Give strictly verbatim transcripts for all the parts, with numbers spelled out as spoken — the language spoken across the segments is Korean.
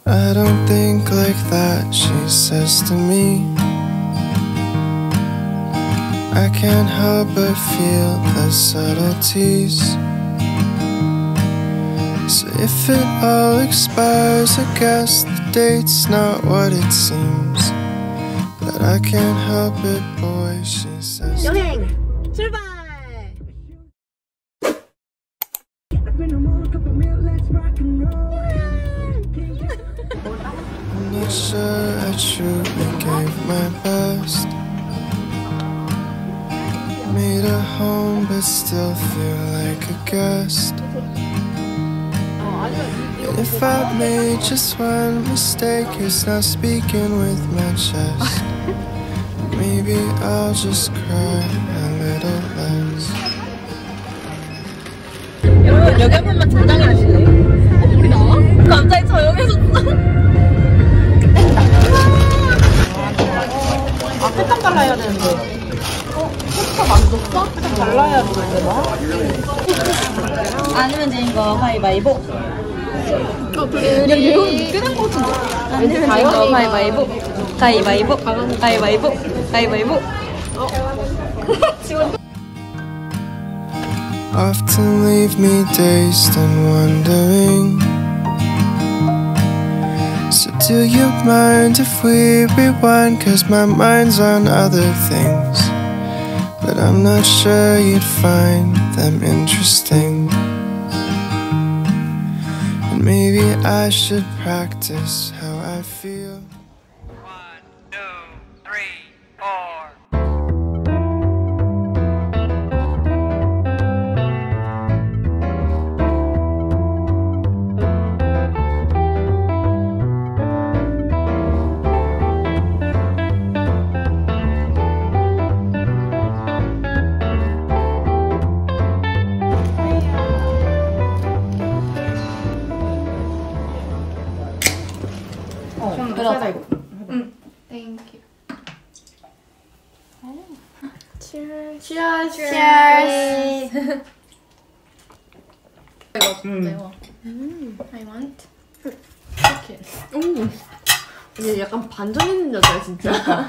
I don't think like that, she says to me. I can't help but feel the subtleties. So if it all expires, I guess the date's not what it seems. But I can't help it, boy, she says. 여행 출발! I'm not sure I truly gave my best. Made a home but still feel like a guest. And if I made just one mistake, it's not speaking with my chest. Maybe I'll just cry a little less. 여러분 여기 한 번만 등장을 하실래요? 어? 우리 나와? 갑자기 조용해졌어. 아 패턴 달라야 되는데. 어? 패턴 만졌어? 패턴 달라야 되는데 나? 아니면 되는 거 가위바위보. 어 그래. 야 이거 끝난 거 같은데. 아니면 되는 거 가위바위보. 가위바위보. 가위바위보. 가위바위보. 어? 지원. Often leave me dazed and wondering. So do you mind if we rewind? Cause my mind's on other things, but I'm not sure you'd find them interesting. And maybe I should practice how I feel. One, two, three, four. 좀 들어서 이거. 응. Thank you. Cheers. Cheers. Cheers. 이거 음. 매워. 음. I want chicken. 오. 얘 약간 반전 있는 여자야 진짜.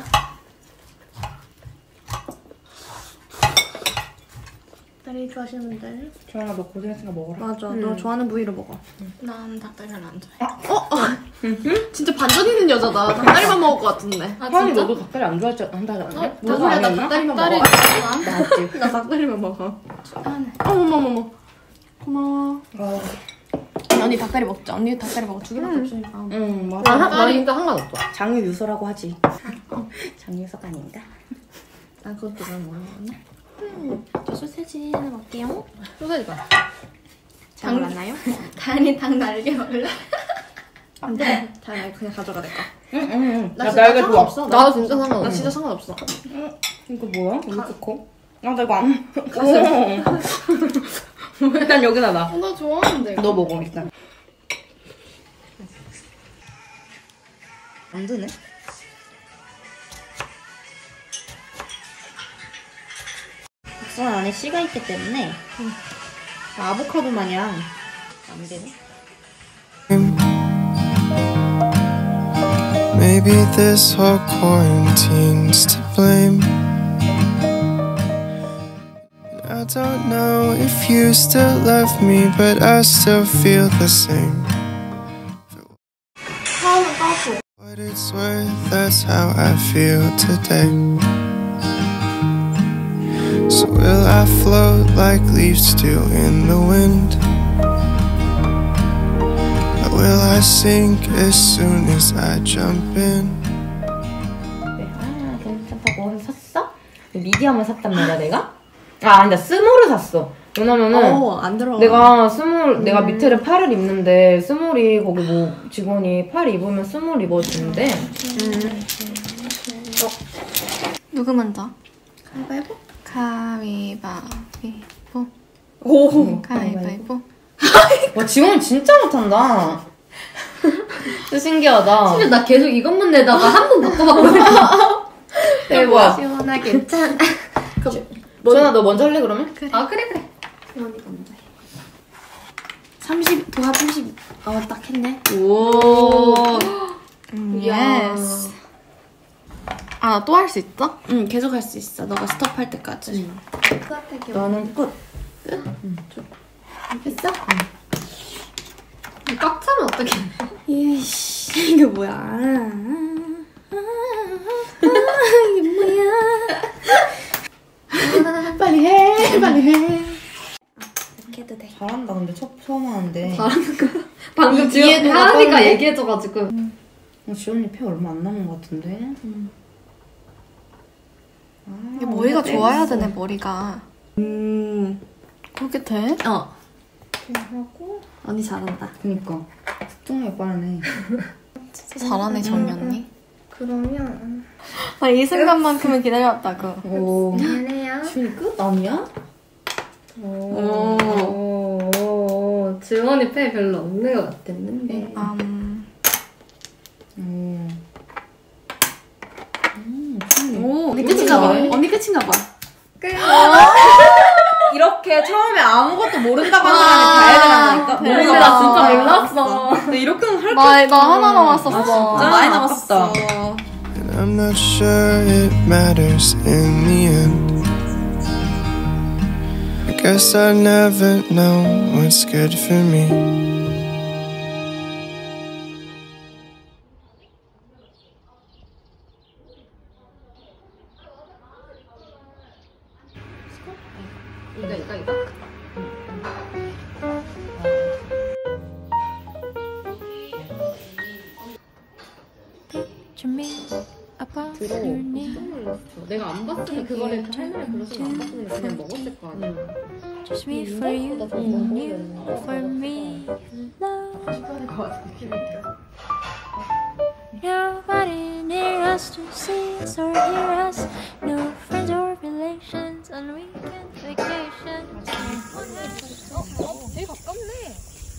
닭다리 좋아하시는 분들? 조연아 너 고생했으니까 먹어라. 맞아. 음. 너 좋아하는 부위로 먹어. 난 닭다리 별로 안 좋아해. 어? 어? 진짜 반전 있는 여자다. 닭다리만 먹을 것 같은데. 아 하은이 진짜? 너도 닭다리 안 좋아하지 한다지 않았냐? 어? 너도 닭다리, 아니었나? 닭다리만 닭다리 먹어. 맞지? 나 닭다리만 먹어. 아, 네. 어머머머머. 고마워. 어. 언니 닭다리 먹자. 언니 닭다리 먹어. 두 개밖에 없으니까. 응 맞아. 나 닭다리니까 상관없어. 장유 유서라고 하지. 장유서가 아닌가? 난 그것도 잘 모르겠네. 음, 저 소세지 하나 먹게요. 소세지 봐. 장 맞나요? 다현이 닭 날개 먹을래? 안 돼. 다현이 그냥 가져가 될까? 응응응. 나 진짜 상관없어. 나도 진짜 상관없어. 나 진짜 상관없어. 이거 뭐야? 왜 이렇게 커? 아, 나 이거 안 먹어. 일단 여기다 놔. 어, 나 좋아하는데. 너 먹어, 일단. 안 되네. 박스 안에 씨가 있기 때문에 응. 아보카도 마냥 안 되네. Maybe this whole quarantine's to blame. I don't know if you still love me, but I still feel the same. For what it's worth, that's how I feel today. So will I float like leaves do in the wind? Or will I sink as soon as I jump in? 아 괜찮다고 샀어? 미디엄을 샀단 말이야 내가? 아 아니다 스몰을 샀어. 왜냐면은 어, 안 들어가. 내가 스몰 음. 내가 밑에를 팔을 입는데 스몰이 거기 뭐 직원이 팔 입으면 스몰 입어주는데 음. 어. 누구 먼저? 가위바위보? 가위바위보. 오 가위바위보. 와 지원 진짜 못한다. 신기하다. 진짜 나 계속 이것만 내다가 한 번 바꿔봤거든. 대박. 시원하게 괜찮아. 전아 너 먼저 할래 그러면? 그래. 아 그래 그래. 시원이가 먼저 해. 삼십 도합 삼십. 어 딱 했네. 오. 아, 또 할 수 있어? 응, 계속 할 수 있어. 너가 스톱할 때까지. 응. 너는 끝. 끝? 응. 했어? 응. 꽉 차면 어떡해. 이씨, 이게 뭐야. 아, 아, 아, 이게 뭐야. 빨리 해, 빨리 해. 이렇게 해도 돼. 잘한다. 근데 첫, 처음 하는데. 잘하는 거. 방금 뒤에도 지금 하은이가 빠르네. 얘기해줘가지고. 어, 지원이 폐 얼마 안 남은 것 같은데. 음. 아, 이게 머리가 어디가 좋아야 떼겠어. 되네, 머리가. 음. 그렇게 돼? 어. 하고. 언니 잘한다. 그니까. 특정하게 빠르네. 진짜 잘하네, 정이 언니. 그러면. 아, 이 순간만큼은 기다려왔다고. 오. 미안해요. 지원이 끝? 아니야? 오. 오. 지원이 폐 별로 없는 것 같았는데. 음. 오. 음, 지원이. 오, 언니 이렇게 끝인가 봐. 잘해? 언니 끝인가 봐. 이렇게 처음에 아무것도 모른다고 하는 사람이 다 해야 된다니까. 대박. 머리가 나 진짜 아, 몰랐어. 근데 이렇게는 할 나, 나 하나 남았었어. 아, 진짜? 많이 남았었다. And I'm not sure it matters in the end. I guess I never know what's good for me. 이거, 이거, 이거? 들어. 깜짝 놀랐어. 내가 안 봤으면 그거를 할머니 그러시면 안 봤으면 그냥 먹었을 거 아니야. Just me for you and you for me. Love. Nobody near us to see us or hear us. No friends or relations on weekend vacation. 되게 가깝네.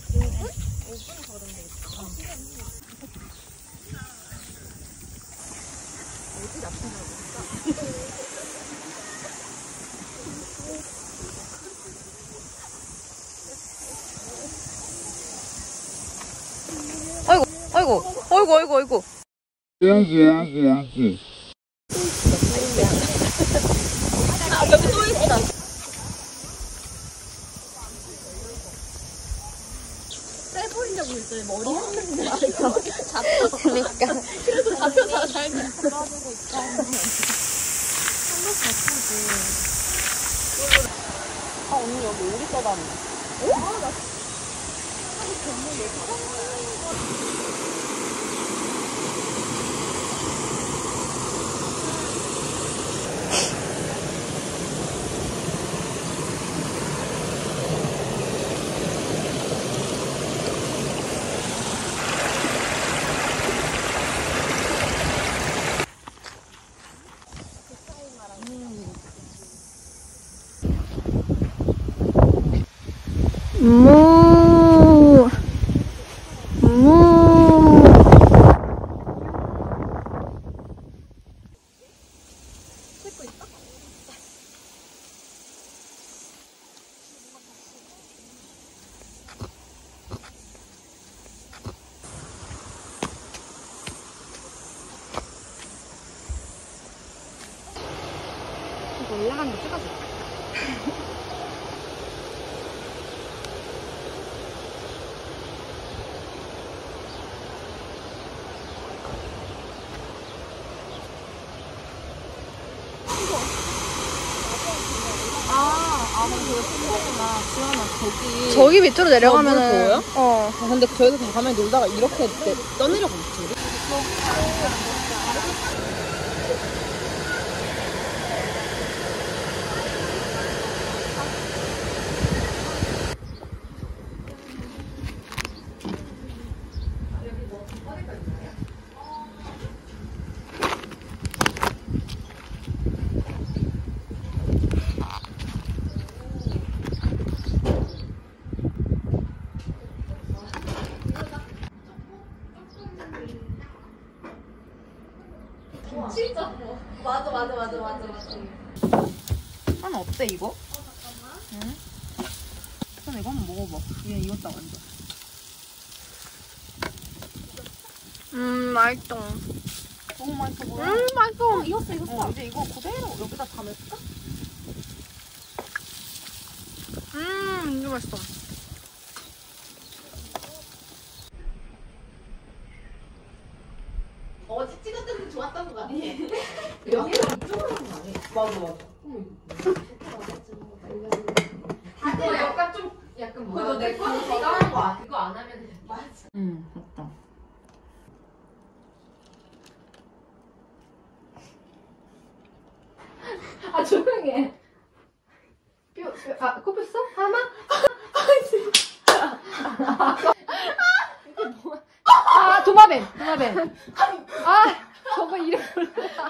아이고, 아이고, 아이고, 아이고, 아이고. 무. 무. 올라가는 거 찍어줘. 저기 밑으로 내려가면은. 보여요? 어. 아, 근데 저기서 가만히 놀다가 이렇게 내, 떠내려가 있지. 맞아, 맞아, 맞아, 맞아, 맞아. 하나 어때 이거? 응? 그럼 이거 한번 먹어봐. 얘 익었다 완전. 음, 맛있다. 너무 맛있어 보여. 음, 맛있어. 어, 익었어, 익었어. 어, 이제 이거 그대로 여기다 담을까? 음, 이거 맛있어. 어제 찍었던 거 좋았던 거 아니에요? 여기서 이쪽으로 하는 거 아니에요? 맞아 맞아. 다들 약간 좀 약간 뭐야? 그거 내 거는 내가 하는 거 아, 그거 안 하면 맞아. 응, 맞다. 아 조용히 해. 뼈, 뼈, 아 코뿔 써? 하나? 아, 도마뱀. 도마뱀. 아, 저거 이름 몰라.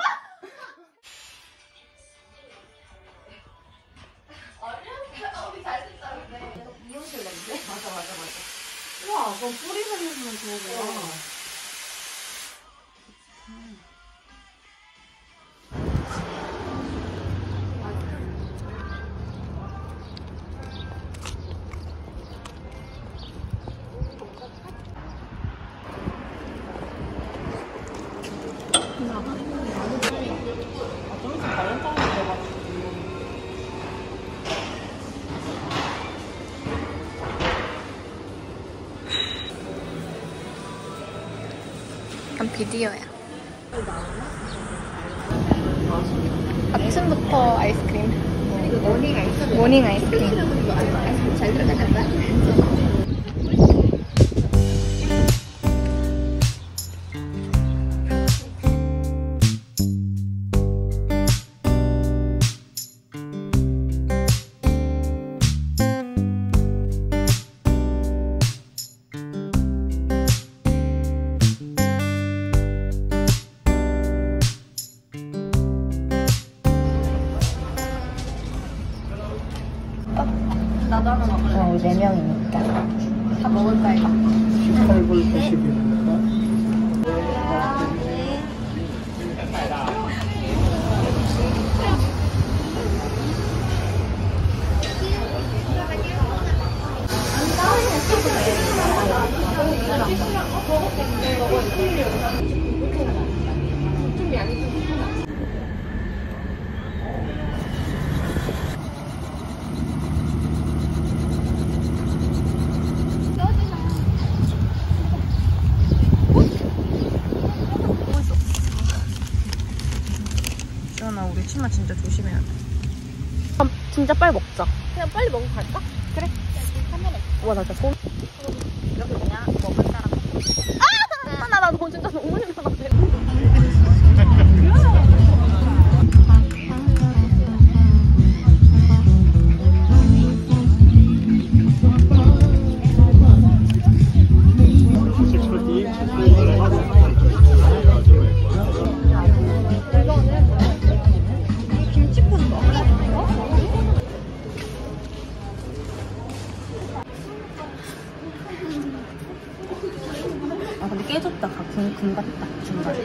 우리 잘 됐다는데. 미용실 냄새? 맞아 맞아 맞아. 우와, 그럼 뿌리 살리면 좋은 거야. 난 비디오야. 아침부터 아이스크림. 모닝 아이스크림. 모닝 아이스크림. 잘 들어간다. 나도 하나 먹을래. 어, 네 명이니까. 다 먹을까, 이거? 지원아, 우리 치마 진짜 조심해야 돼. 아, 진짜 빨리 먹자. 그냥 빨리 먹고 갈까? 그래. 카메라. 우와, 나 진짜 소... 이렇게 그냥 먹을 사람. 아, 나, 나 너 진짜 너무 힘들어. 아, 근데 깨졌다. 금, 금 같다. 중간.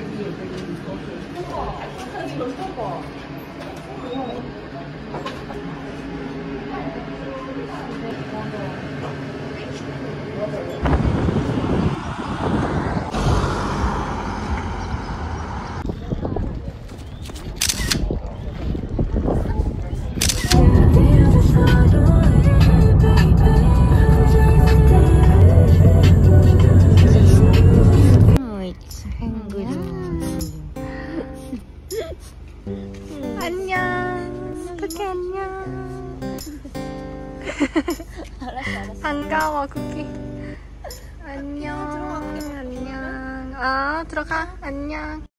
안녕. 쿠키 안녕. 알았어, 알았어. 반가워, 쿠키. 안녕. 안녕. 아, 들어가. 안녕.